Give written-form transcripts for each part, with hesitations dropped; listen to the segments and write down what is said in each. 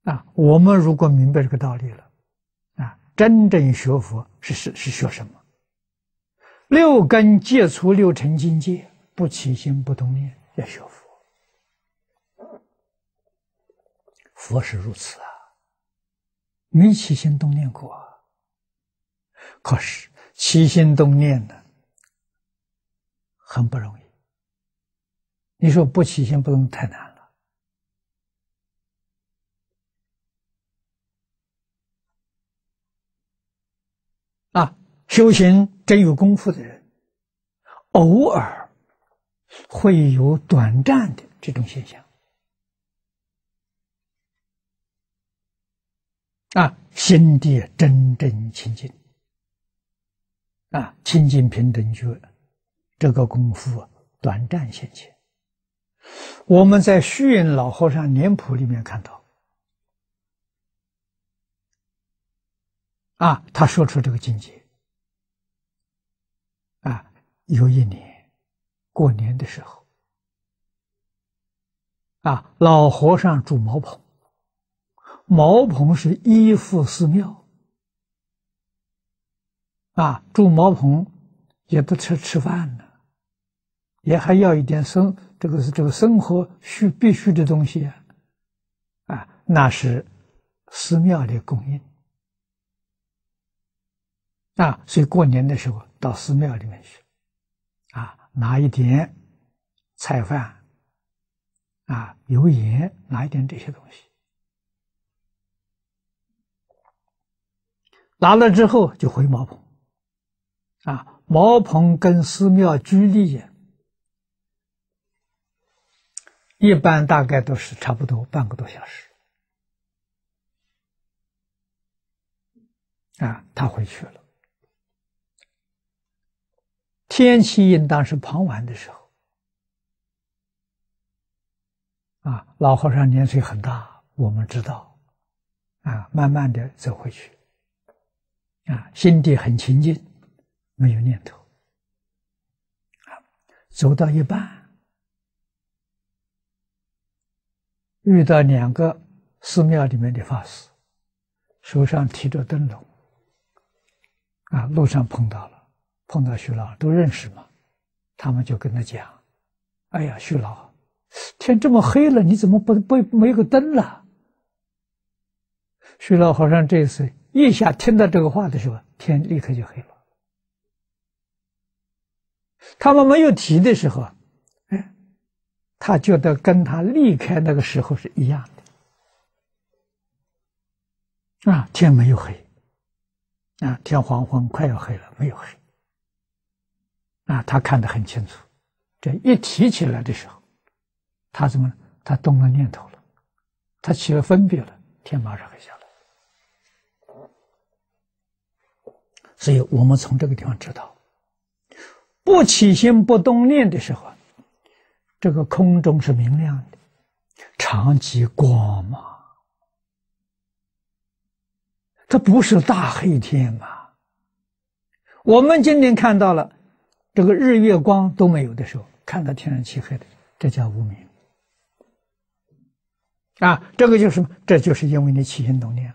我们如果明白这个道理了，真正学佛是学什么？六根接触六尘境界，不起心不动念，要学佛。佛是如此没起心动念过可是起心动念呢，很不容易。你说不起心不动太难了。修行真有功夫的人，偶尔会有短暂的这种现象。心地真正清净。清净平等觉，这个功夫短暂现前。我们在虚云老和尚年谱里面看到，他说出这个境界。有一年过年的时候，老和尚住茅棚，茅棚是依附寺庙，住茅棚也不吃饭呢，也还要一点这个生活必须的东西那是寺庙的供应所以过年的时候到寺庙里面去拿一点菜饭油盐，拿一点这些东西，拿了之后就回茅棚茅棚跟寺庙距离一般大概都是差不多半个多小时他回去了。天气应当是傍晚的时候老和尚年岁很大，我们知道慢慢的走回去心地很清净，没有念头走到一半，遇到2个寺庙里面的法师，手上提着灯笼路上碰到徐老都认识嘛，他们就跟他讲：“哎呀，徐老，天这么黑了，你怎么没有个灯了？”徐老和尚这次一下听到这个话的时候，天立刻就黑了。他们没有提的时候，他觉得跟他离开那个时候是一样的天没有黑天黄昏快要黑了，没有黑他看得很清楚。这一提起来的时候，他动了念头了，他起了分别了，天马上黑下来。所以我们从这个地方知道，不起心不动念的时候，这个空中是明亮的，常即光嘛，这不是大黑天嘛。我们今天看到了这个日月光都没有的时候，看到天上漆黑的，这叫无明这个就是这就是因为你起心动念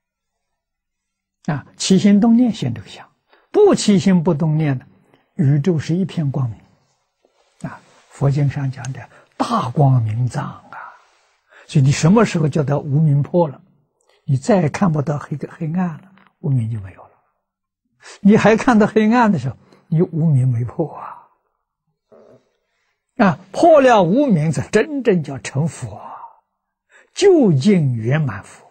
了起心动念现这个相，不起心不动念的宇宙是一片光明佛经上讲的大光明藏所以你什么时候叫它无明破了，你再也看不到黑暗了，无明就没有了。你还看到黑暗的时候，你无明没破破了无明，才真正叫成佛，究竟圆满佛。